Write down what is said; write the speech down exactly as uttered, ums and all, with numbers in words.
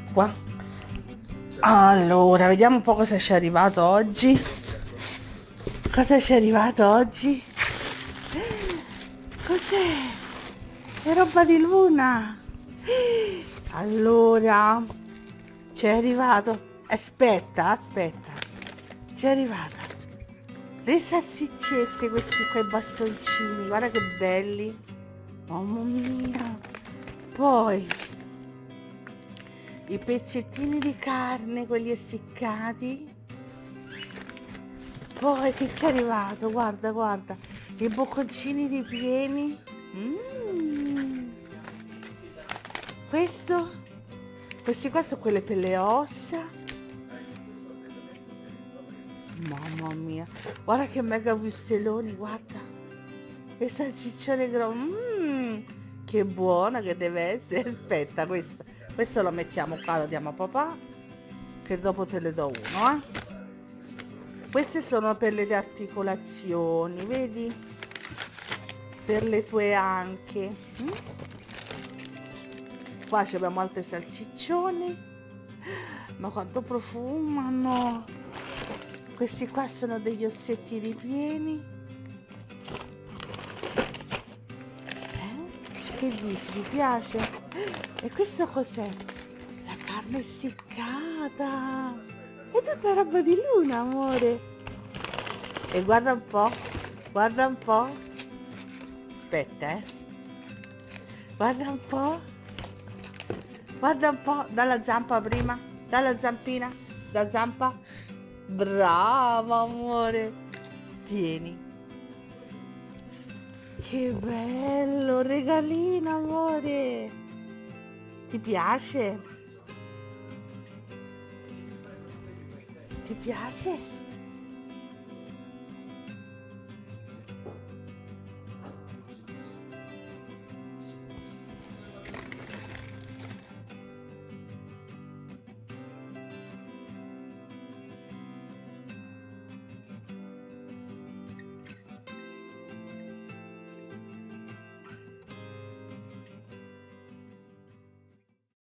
qua. Allora, vediamo un po' cosa ci è arrivato oggi. Cosa ci è arrivato oggi? Cos'è? È roba di Luna. Allora, ci è arrivato. Aspetta, aspetta. Ci è arrivata. Le salsiccette, questi qua i bastoncini, guarda che belli. Mamma mia. Poi i pezzettini di carne, quelli essiccati. Poi che ci è arrivato? Guarda, guarda. I bocconcini ripieni. Mm. Questo? Questi qua sono quelle per le ossa. Mamma mia. Guarda che mega wustelloni, guarda. Che salsiccione grosso. Mm. Che buona che deve essere. Aspetta, questo. Questo lo mettiamo qua, lo diamo a papà. Che dopo te ne do uno, eh. Queste sono per le articolazioni, vedi? Per le tue anche. Mm? Qua abbiamo altre salsiccioni. Ma quanto profumano! Questi qua sono degli ossetti ripieni. Eh? Che dici? Ti piace? E questo cos'è? La carne essiccata! È tutta roba di Luna, amore. E guarda un po', guarda un po'. Aspetta, eh. Guarda un po'. Guarda un po', dalla zampa prima, dalla zampina, da zampa. Brava, amore. Tieni. Che bello, regalino, amore. Ti piace? Ti piace?